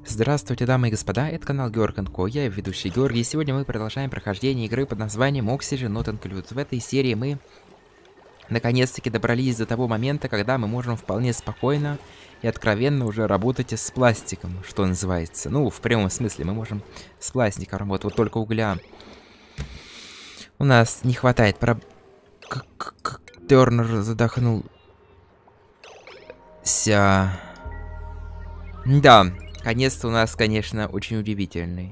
Здравствуйте, дамы и господа, это канал Georg & Co, я ведущий Георгий, и сегодня мы продолжаем прохождение игры под названием Oxygen Not Included. В этой серии мы наконец-таки добрались до того момента, когда мы можем вполне спокойно и откровенно уже работать с пластиком, что называется. Ну, в прямом смысле, мы можем с пластиком работать, вот только угля у нас не хватает. Тернер задохнулся. Да. Конец у нас, конечно, очень удивительный.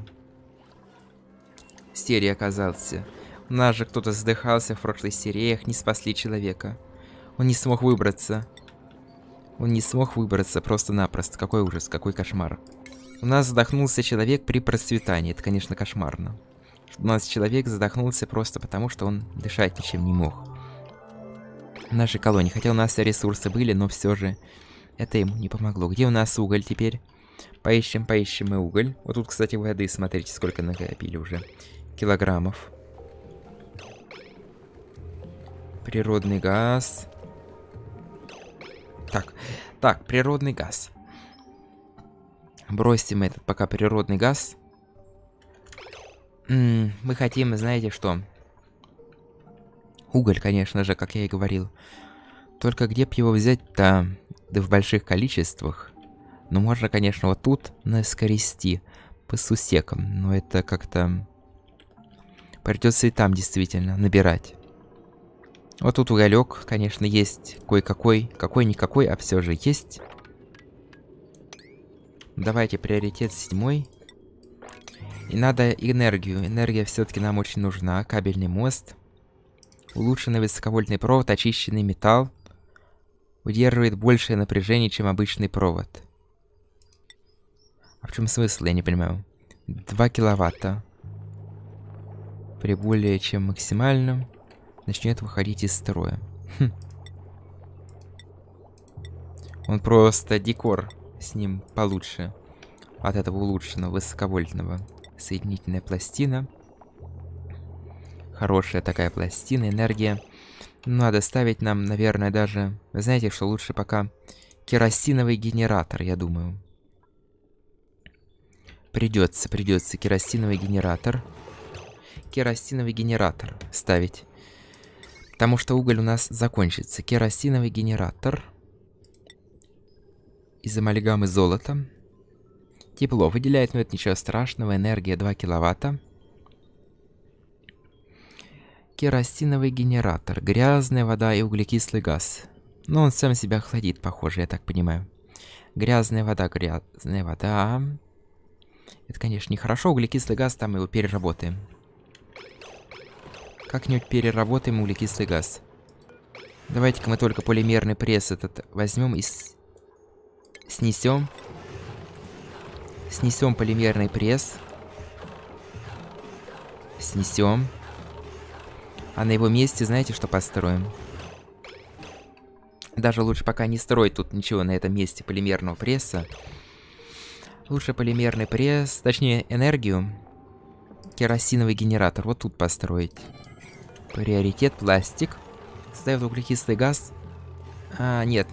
Серия оказался. У нас же кто-то задыхался в прошлой серии, их не спасли человека. Он не смог выбраться. Он не смог выбраться просто-напросто. Какой ужас, какой кошмар. У нас задохнулся человек при процветании. Это, конечно, кошмарно. У нас человек задохнулся просто потому, что он дышать ничем не мог. В нашей колонии. Хотя у нас ресурсы были, но все же это ему не помогло. Где у нас уголь теперь? Поищем мы уголь. Вот тут, кстати, воды, смотрите, сколько накопили уже. Килограммов. Природный газ. Так, природный газ. Бросим этот пока природный газ. Мы хотим, знаете что? Уголь, конечно же, как я и говорил. Только где б его взять-то? Да в больших количествах. Ну, можно, конечно, вот тут наскорести по сусекам, но это как-то придется и там действительно набирать. Вот тут уголек, конечно, есть кое-какой, какой-никакой, а все же есть. Давайте приоритет 7. И надо энергию. Энергия все-таки нам очень нужна. Кабельный мост. Улучшенный высоковольтный провод, очищенный металл. Удерживает большее напряжение, чем обычный провод. А в чем смысл, я не понимаю. 2 киловатта. При более чем максимальном начнет выходить из строя. Он просто декор с ним получше. От этого улучшенного высоковольтного. Соединительная пластина. Хорошая такая пластина. Энергия. Надо ставить нам, наверное, даже... Вы знаете, что лучше пока керосиновый генератор, я думаю. Придется керосиновый генератор. Керосиновый генератор ставить. Потому что уголь у нас закончится. Керосиновый генератор. Из амальгамы золота. Тепло выделяет, но это ничего страшного. Энергия 2 киловатта. Керосиновый генератор. Грязная вода и углекислый газ. Ну, он сам себя охладит, похоже, я так понимаю. Грязная вода. Это, конечно, нехорошо. Углекислый газ, там его переработаем. Как-нибудь переработаем углекислый газ. Давайте-ка мы только полимерный пресс этот возьмем и снесем. Снесем полимерный пресс. Снесем. А на его месте, знаете, что построим? Даже лучше пока не строить тут ничего на этом месте полимерного пресса. Лучше полимерный пресс, точнее энергию. Керосиновый генератор вот тут построить. Приоритет пластик. Ставят углекислый газ. Нет.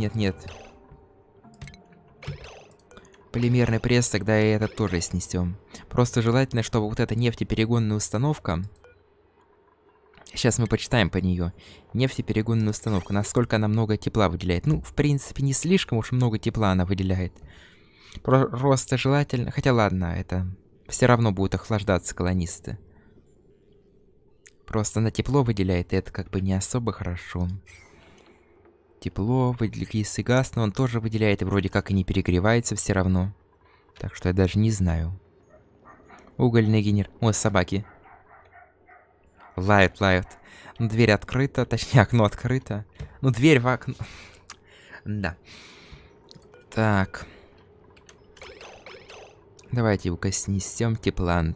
Полимерный пресс, тогда и этот тоже снесем. Просто желательно, чтобы вот эта нефтеперегонная установка... Сейчас мы почитаем по нее. Нефтеперегонная установка. Насколько она много тепла выделяет. Ну, в принципе, не слишком уж много тепла она выделяет. Просто желательно... Хотя ладно, это... Все равно будут охлаждаться колонисты. Просто она тепло выделяет, и это как бы не особо хорошо. Тепло, углекислый газ, но он тоже выделяет, и вроде как и не перегревается все равно. Так что я даже не знаю. Угольный генератор... О, собаки. Лают. Ну, дверь открыта, точнее, окно открыто. Ну, дверь в окно... Да. Так. Давайте его-ка снесем. Тепла.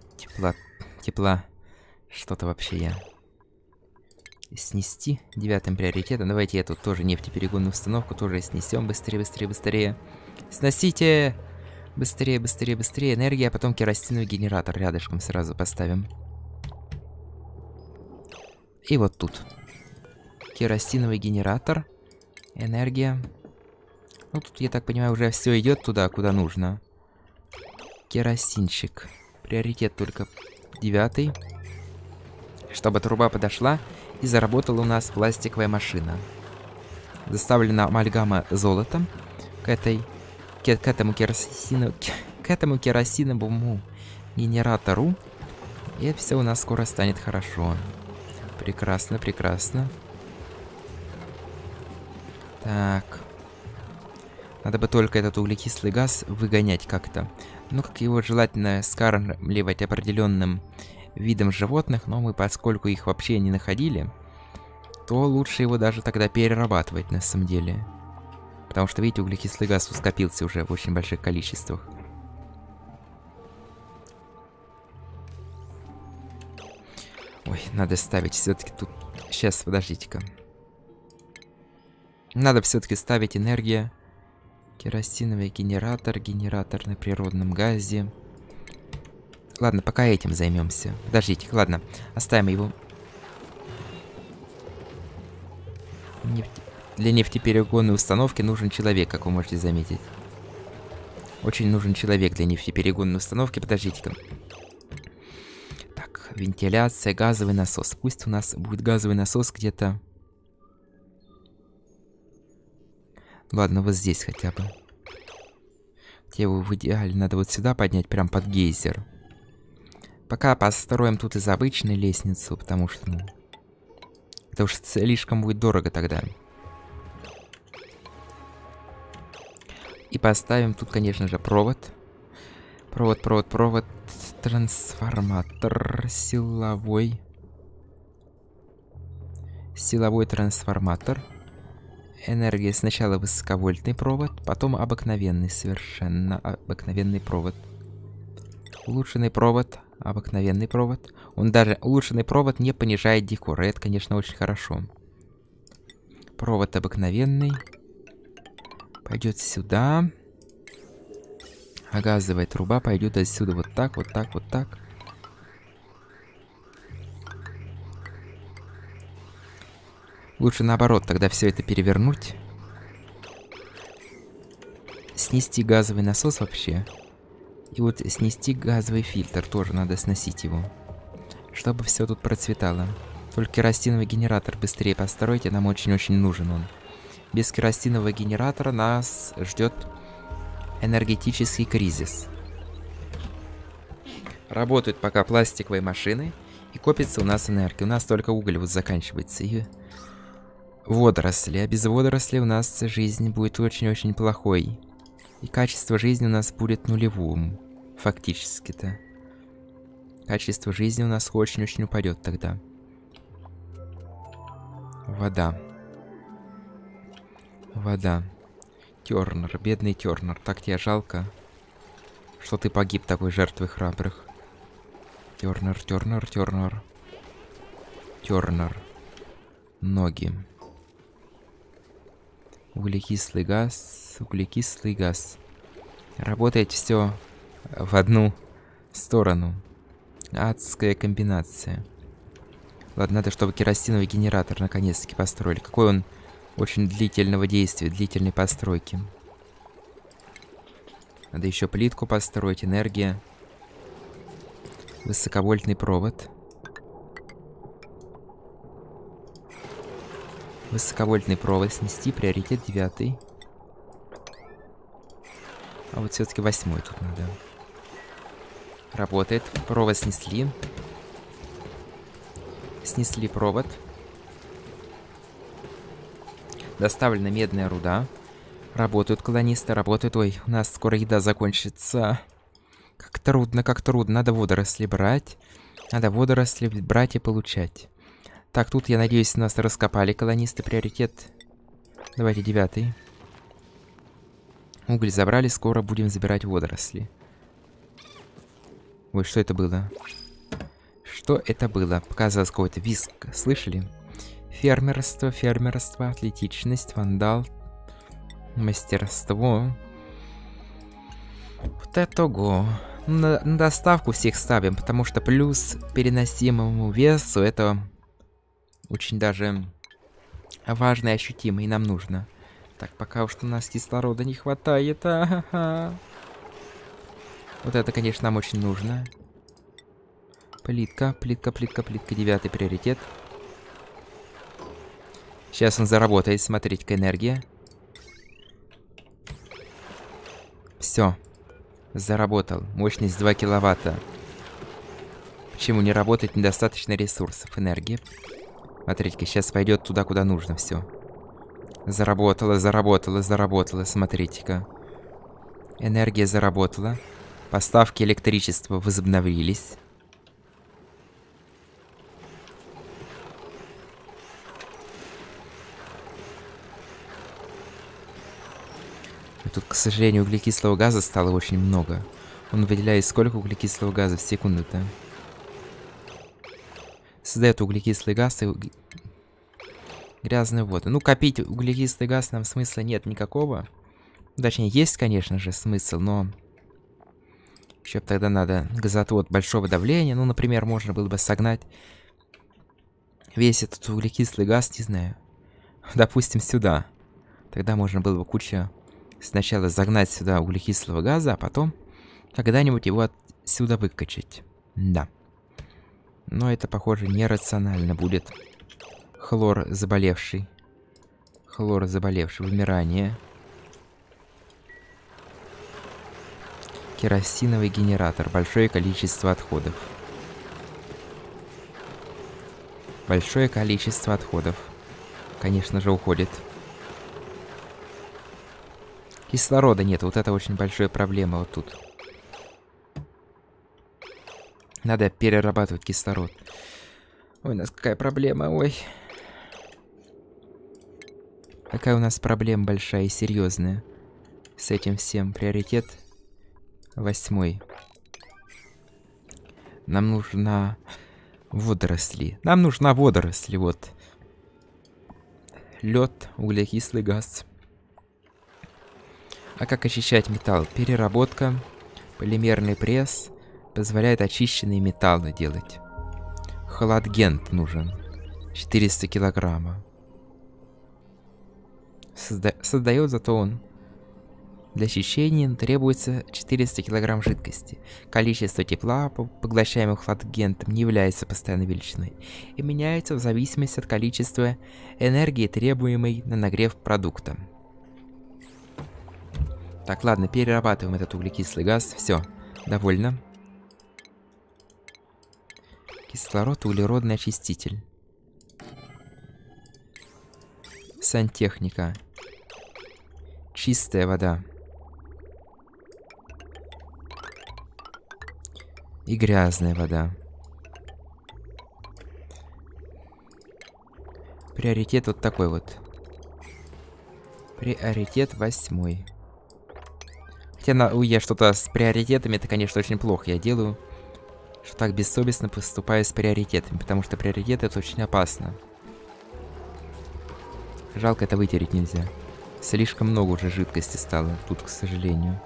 Что-то вообще я... Снести 9-м приоритетом. Давайте эту тоже нефтеперегонную установку тоже снесем. Быстрее. Сносите! Быстрее. Энергия, а потом керосиновый генератор рядышком сразу поставим. И вот тут. Керосиновый генератор. Энергия. Ну, тут, я так понимаю, уже все идет туда, куда нужно. Керосинчик. Приоритет только 9. Чтобы труба подошла и заработала у нас пластиковая машина. Доставлена амальгама золотом к этому керосиновому генератору. И все у нас скоро станет хорошо. Прекрасно, прекрасно. Так. Надо бы только этот углекислый газ выгонять как-то. Ну, как его желательно скармливать определенным видом животных, но мы, поскольку их вообще не находили, то лучше его даже тогда перерабатывать на самом деле. Потому что, видите, углекислый газ скопился уже в очень больших количествах. Ой, надо ставить все-таки тут... Сейчас, подождите-ка. Надо все-таки ставить энергия. Керосиновый генератор, генератор на природном газе. Ладно, пока этим займемся. Подождите, ладно, оставим его. Для нефтеперегонной установки нужен человек, как вы можете заметить. Очень нужен человек для нефтеперегонной установки. Подождите-ка. Так, вентиляция, газовый насос. Пусть у нас будет газовый насос где-то... Ладно, вот здесь хотя бы. Где его в идеале надо вот сюда поднять, прям под гейзер. Пока построим тут из обычной лестницу, потому что, ну... Это уж слишком будет дорого тогда. И поставим тут, конечно же, провод. Провод. Трансформатор силовой. Силовой трансформатор. Энергия сначала высоковольтный провод, потом обыкновенный, совершенно обыкновенный провод. Улучшенный провод, обыкновенный провод. Он даже, улучшенный провод, не понижает декор. Это, конечно, очень хорошо. Провод обыкновенный. Пойдет сюда. А газовая труба пойдет отсюда вот так, вот так, вот так. Лучше наоборот, тогда все это перевернуть. Снести газовый насос вообще. И вот снести газовый фильтр. Тоже надо сносить его. Чтобы все тут процветало. Только керосиновый генератор быстрее постройте. Нам очень-очень нужен он. Без керосинового генератора нас ждет энергетический кризис. Работают пока пластиковые машины. И копится у нас энергия. У нас только уголь вот заканчивается. И... водоросли. А без водорослей у нас жизнь будет очень-очень плохой. И качество жизни у нас будет нулевым. Фактически-то. Качество жизни у нас очень-очень упадет тогда. Вода. Вода. Тернер. Бедный Тернер. Так тебе жалко, что ты погиб такой жертвой храбрых. Тернер. Ноги. Углекислый газ. Работает все в одну сторону. Адская комбинация. Ладно, надо, чтобы керосиновый генератор наконец-таки построили. Какой он очень длительного действия, длительной постройки. Надо еще плитку построить, энергия. Высоковольтный провод. Высоковольтный провод снести, приоритет 9. А вот все-таки 8 тут надо. Работает. Провод снесли. Снесли провод. Доставлена медная руда. Работают колонисты, работают. Ой, у нас скоро еда закончится. Как трудно, как трудно. Надо водоросли брать. Надо водоросли брать и получать. Так, тут, я надеюсь, нас раскопали колонисты. Приоритет. Давайте 9. Уголь забрали, скоро будем забирать водоросли. Ой, что это было? Что это было? Показалось какой-то визг. Слышали? Фермерство, атлетичность, вандал, мастерство. Вот это го. На доставку всех ставим, потому что плюс переносимому весу это очень даже важно и ощутимо, и нам нужно. Так, пока уж у нас кислорода не хватает. Вот это, конечно, нам очень нужно. Плитка, плитка, плитка, плитка. 9-й приоритет. Сейчас он заработает. Смотрите-ка, энергия. Все. Заработал. Мощность 2 киловатта. Почему не работает? Недостаточно ресурсов. Энергии. Смотрите-ка, сейчас пойдет туда, куда нужно. Все. Заработала, заработала, заработала. Смотрите-ка. Энергия заработала. Поставки электричества возобновились. И тут, к сожалению, углекислого газа стало очень много. Он выделяет сколько углекислого газа в секунду-то? Создает углекислый газ и грязную воду. Ну, копить углекислый газ нам смысла нет никакого. Точнее, есть, конечно же, смысл, но... Еще тогда надо газотвод большого давления. Ну, например, можно было бы согнать весь этот углекислый газ, не знаю, допустим, сюда. Тогда можно было бы куча... Сначала загнать сюда углекислого газа, а потом когда-нибудь его отсюда выкачать. Да. Но это, похоже, нерационально будет. Хлор заболевший. Хлор заболевший. Вымирание. Керосиновый генератор. Большое количество отходов. Большое количество отходов. Конечно же, уходит. Кислорода нет, вот это очень большая проблема вот тут. Надо перерабатывать кислород. Ой, у нас какая проблема, ой. Какая у нас проблема большая и серьезная с этим всем. Приоритет 8. Нам нужна водоросли. Нам нужна водоросли, вот. Лед, углекислый газ. А как очищать металл? Переработка, полимерный пресс позволяет очищенные металлы делать. Хладгент нужен. 400 килограмма. Создает зато он. Для очищения требуется 400 килограмм жидкости. Количество тепла, поглощаемого хладгентом, не является постоянной величиной и меняется в зависимости от количества энергии, требуемой на нагрев продукта. Так, ладно, перерабатываем этот углекислый газ. Все, довольно. Кислород, углеродный очиститель. Сантехника. Чистая вода. И грязная вода. Приоритет вот такой вот. Приоритет 8. Хотя я что-то с приоритетами, это, конечно, очень плохо я делаю. Что так бессовестно поступаю с приоритетами. Потому что приоритеты это очень опасно. Жалко, это вытереть нельзя. Слишком много уже жидкости стало тут, к сожалению.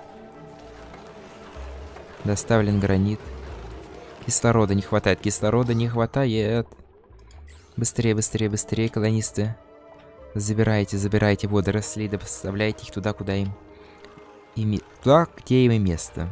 Доставлен гранит. Кислорода не хватает. Кислорода не хватает. Быстрее, быстрее, быстрее, колонисты. Забирайте, забирайте водоросли, доставляйте их туда, куда им... Туда, где им и место.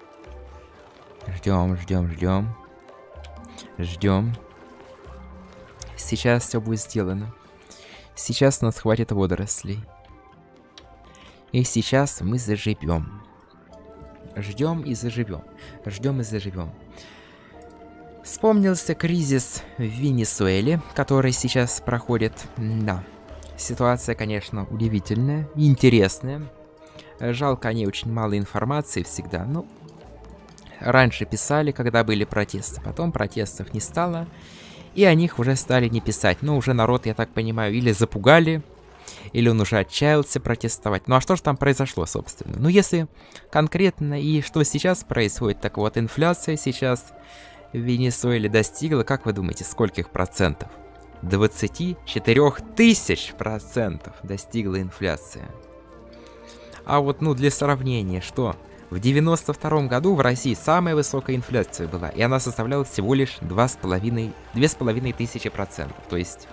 Ждем, ждем, ждем. Ждем. Сейчас все будет сделано. Сейчас у нас хватит водорослей. И сейчас мы заживем. Ждем и заживем. Ждем и заживем. Вспомнился кризис в Венесуэле, который сейчас проходит. Да. Ситуация, конечно, удивительная и интересная. Жалко, о ней очень мало информации всегда. Ну, раньше писали, когда были протесты. Потом протестов не стало. И о них уже стали не писать. Но уже народ, я так понимаю, или запугали, или он уже отчаялся протестовать. Ну а что же там произошло, собственно? Ну если конкретно и что сейчас происходит, так вот, инфляция сейчас в Венесуэле достигла, как вы думаете, скольких процентов? 24 000% достигла инфляция. А вот, ну, для сравнения, что в 92 году в России самая высокая инфляция была, и она составляла всего лишь 2500%. То есть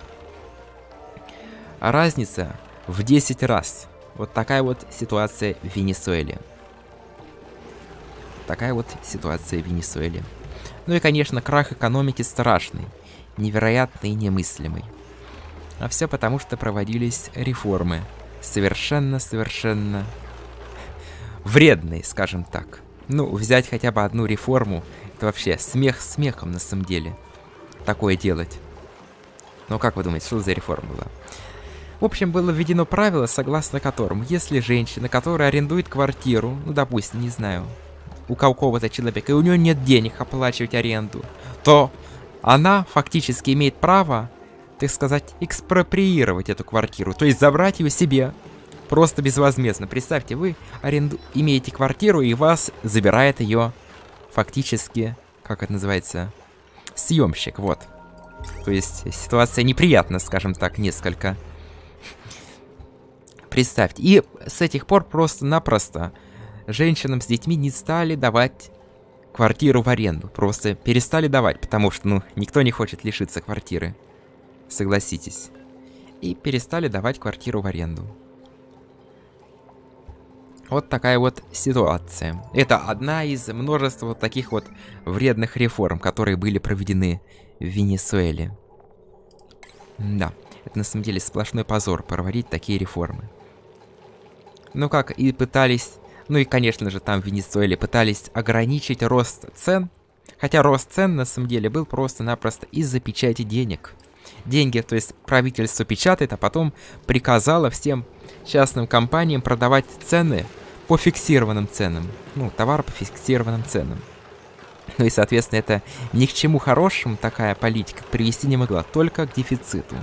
разница в 10 раз. Вот такая вот ситуация в Венесуэле. такая вот ситуация в Венесуэле. Ну и, конечно, крах экономики страшный, невероятный и немыслимый. А все потому, что проводились реформы. Совершенно вредные, скажем так. Ну, взять хотя бы одну реформу, это вообще смех смехом на самом деле. Такое делать. Ну, как вы думаете, что за реформа была? В общем, было введено правило, согласно которому, если женщина, которая арендует квартиру, ну, допустим, не знаю, у какого-то человека, и у нее нет денег оплачивать аренду, то она фактически имеет право, так сказать, экспроприировать эту квартиру, то есть забрать ее себе просто безвозмездно. Представьте, вы имеете квартиру, и вас забирает ее фактически, как это называется, съемщик, вот. То есть ситуация неприятна, скажем так, несколько. Представьте. И с этих пор просто-напросто женщинам с детьми не стали давать квартиру в аренду. Просто перестали давать, потому что, ну, никто не хочет лишиться квартиры. Согласитесь. И перестали давать квартиру в аренду. Вот такая вот ситуация. Это одна из множества вот таких вот вредных реформ, которые были проведены в Венесуэле. Да, это на самом деле сплошной позор проводить такие реформы. Ну как и пытались, ну и конечно же там в Венесуэле пытались ограничить рост цен. Хотя рост цен на самом деле был просто-напросто из-за печати денег. Деньги, то есть правительство печатает, а потом приказало всем частным компаниям продавать цены по фиксированным ценам. Ну, товар по фиксированным ценам. Ну и, соответственно, это ни к чему хорошему такая политика привести не могла, только к дефициту.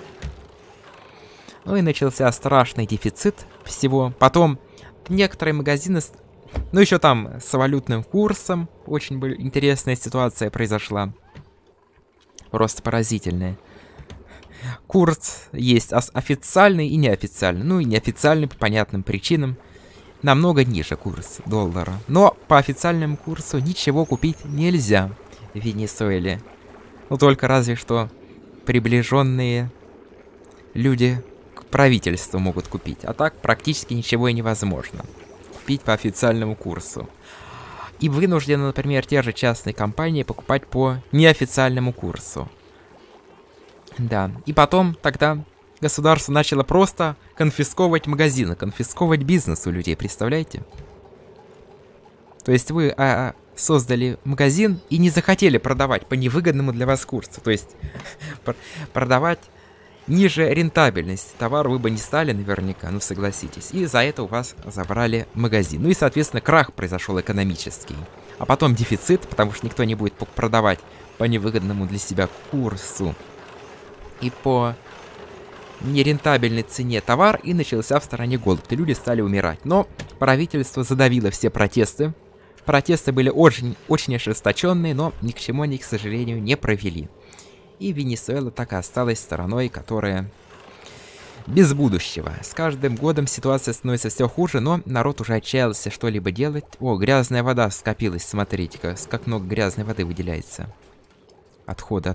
Ну и начался страшный дефицит всего. Потом некоторые магазины, ну еще там с валютным курсом, очень интересная ситуация произошла. Просто поразительная. Курс есть официальный и неофициальный. Ну и неофициальный по понятным причинам. Намного ниже курс доллара. Но по официальному курсу ничего купить нельзя в Венесуэле. Ну только разве что приближенные люди к правительству могут купить. А так практически ничего и невозможно купить по официальному курсу. И вынуждены, например, те же частные компании покупать по неофициальному курсу. Да, и потом тогда государство начало просто конфисковывать магазины, конфисковывать бизнес у людей, представляете? То есть вы создали магазин и не захотели продавать по невыгодному для вас курсу. То есть продавать ниже рентабельности товар вы бы не стали наверняка, ну согласитесь. И за это у вас забрали магазин. Ну и, соответственно, крах произошел экономический. А потом дефицит, потому что никто не будет продавать по невыгодному для себя курсу. И по нерентабельной цене товар, и начался в стране голод, и люди стали умирать. Но правительство задавило все протесты. Протесты были очень ожесточенные, но ни к чему они, к сожалению, не провели. И Венесуэла так и осталась страной, которая без будущего. С каждым годом ситуация становится все хуже, но народ уже отчаялся что-либо делать. О, грязная вода скопилась, смотрите-ка, как много грязной воды выделяется. Отходы.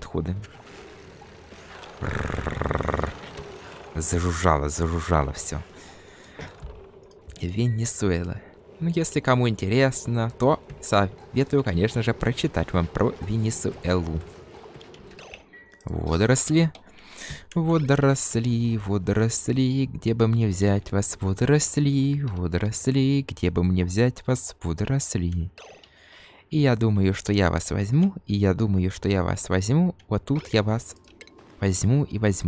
Зажужжало все. Венесуэла. Ну, если кому интересно, то советую, конечно же, прочитать вам про Венесуэлу. Водоросли, где бы мне взять вас, водоросли, где бы мне взять вас, водоросли. И я думаю, что я вас возьму, вот тут я вас возьму.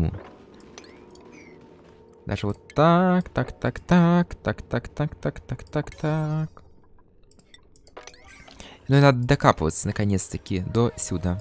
Даже вот так. Ну и надо докапываться, наконец-таки, до сюда.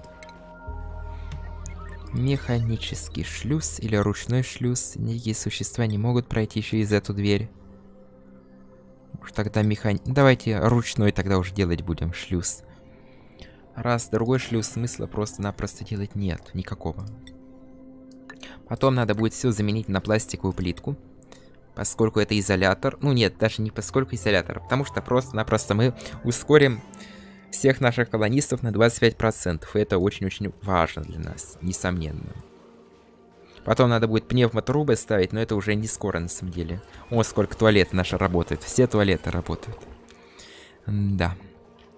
Механический шлюз или ручной шлюз. Никакие существа не могут пройти через эту дверь. Уж тогда давайте ручной тогда уже делать будем шлюз. Раз другой шлюз смысла просто-напросто делать нет никакого. Потом надо будет все заменить на пластиковую плитку. Поскольку это изолятор. Ну нет, даже не поскольку изолятор. Потому что просто-напросто мы ускорим всех наших колонистов на 25%. И это очень-очень важно для нас, несомненно. Потом надо будет пневмотрубы ставить, но это уже не скоро на самом деле. О, сколько туалеты наши работают. Все туалеты работают. Да.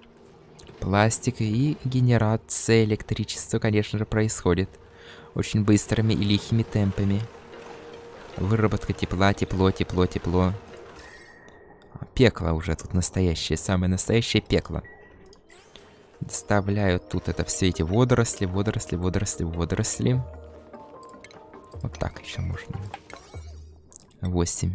пластик, и генерация электричества, конечно же, происходит очень быстрыми и лихими темпами. Выработка тепла, тепло, тепло, тепло. Пекло уже тут настоящее, самое настоящее пекло. Доставляют тут это все эти водоросли, водоросли, водоросли, водоросли. Вот так еще можно. 8.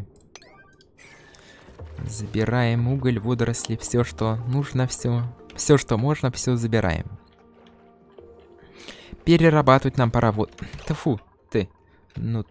Забираем уголь, водоросли, все, что нужно, все. Все, что можно, все забираем. Перерабатывать нам пора вот. Да фу, ты. Ну.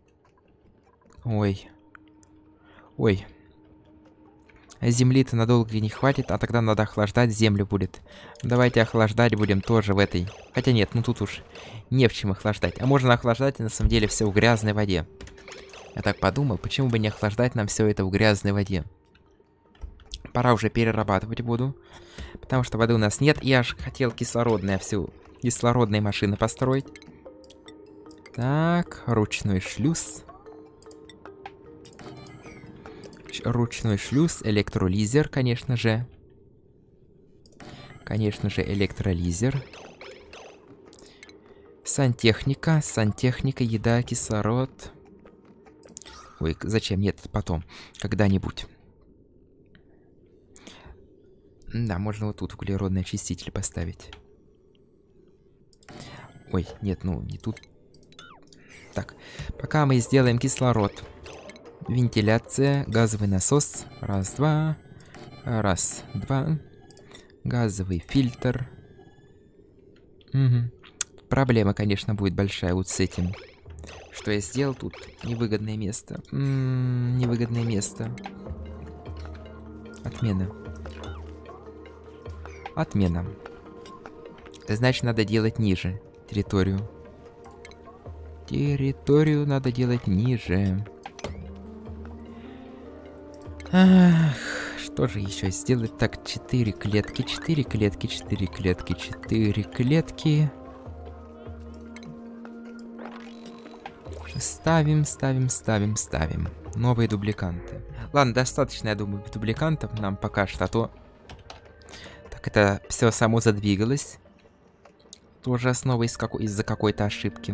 Ой. Ой. Земли-то надолго не хватит, а тогда надо охлаждать, землю будет. Давайте охлаждать будем тоже в этой. Хотя нет, ну тут уж не в чем охлаждать. А можно охлаждать, на самом деле, все в грязной воде. Я так подумал, почему бы не охлаждать нам все это в грязной воде. Пора уже перерабатывать воду, потому что воды у нас нет. Я аж хотел кислородные машины построить. Так, ручной шлюз. Ручной шлюз, электролизер, конечно же. Конечно же, электролизер. Сантехника, еда, кислород. Ой, зачем? Нет, потом. Когда-нибудь. Да, можно вот тут углеродный очиститель поставить. Ой, нет, ну, не тут. Так, пока мы сделаем кислород. Вентиляция, газовый насос. Раз, два. Раз, два. Газовый фильтр. Угу. Проблема, конечно, будет большая вот с этим. Что я сделал тут? Невыгодное место. Невыгодное место. Отмена. Отмена. Значит, надо делать ниже территорию. Территорию надо делать ниже. Ах, что же еще сделать? Так, 4 клетки, 4 клетки, 4 клетки, 4 клетки. Ставим, ставим, ставим, ставим. Новые дубликанты. Ладно, достаточно, я думаю, дубликантов нам пока что, а то... Так, это все само задвигалось. Тоже основа из-за какой-то ошибки.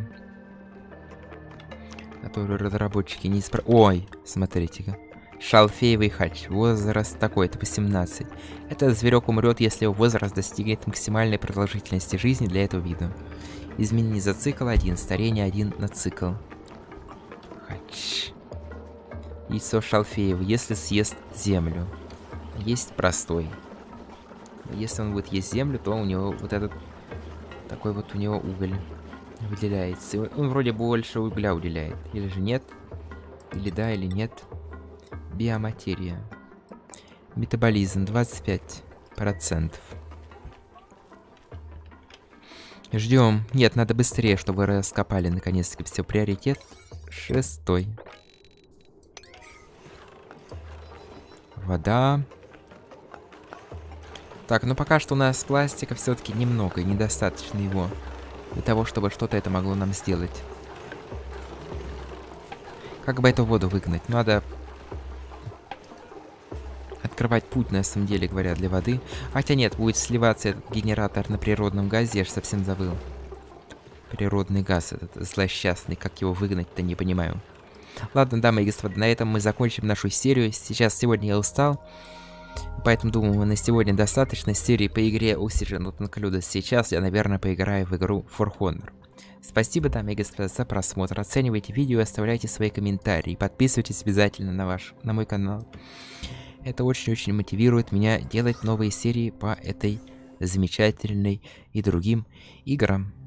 Которую разработчики не Ой, смотрите-ка. Шалфеевый хач. Возраст такой-то, 18. Этот зверек умрет, если его возраст достигнет максимальной продолжительности жизни для этого вида. Изменение за цикл 1, старение 1 на цикл. Хач. Яйцо шалфеевое, если съест землю. Есть простой. Если он будет есть землю, то у него вот этот... Такой вот у него уголь выделяется. Он вроде больше угля уделяет. Или же нет? Или да, или нет. Биоматерия. Метаболизм 25%. Ждем. Нет, надо быстрее, чтобы раскопали наконец-таки все. Приоритет 6. Вода. Так, ну пока что у нас пластика все-таки немного, и недостаточно его для того, чтобы что-то это могло нам сделать. Как бы эту воду выгнать? Надо открывать путь, на самом деле говоря, для воды. Хотя нет, будет сливаться этот генератор на природном газе, я же совсем забыл. Природный газ этот злосчастный, как его выгнать-то, не понимаю. Ладно, дамы и господа, на этом мы закончим нашу серию. Сегодня я устал. Поэтому, думаю, на сегодня достаточно серии по игре Oxygen of Included. Сейчас я, наверное, поиграю в игру For Honor. Спасибо, дамы и господа, за просмотр. Оценивайте видео, оставляйте свои комментарии. Подписывайтесь обязательно на мой канал. Это очень-очень мотивирует меня делать новые серии по этой замечательной и другим играм.